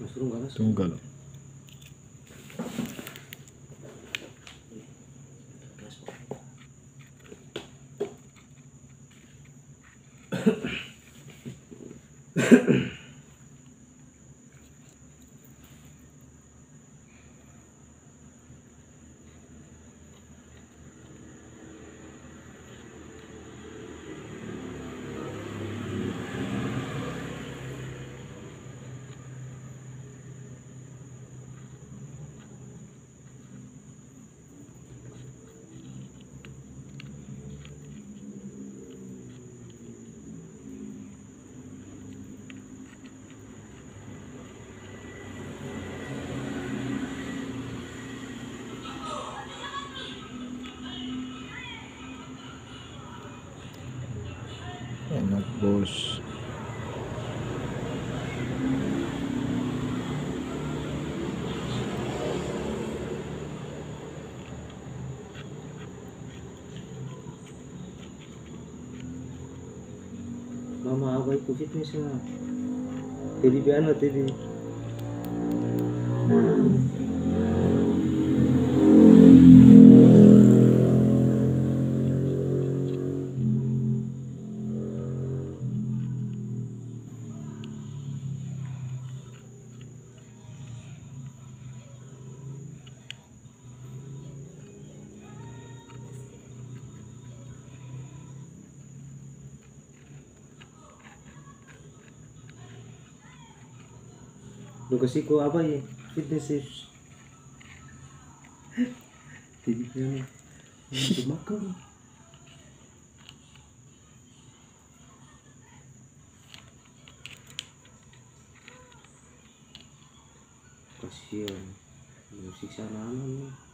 Tunggal. Enak bos. Mama apa itu fitness lah. Jadi biasa tadi. Lu kasihku apa ya? Fitness sih. Jadi biasa. Untuk makan. Kasihan. Musik sana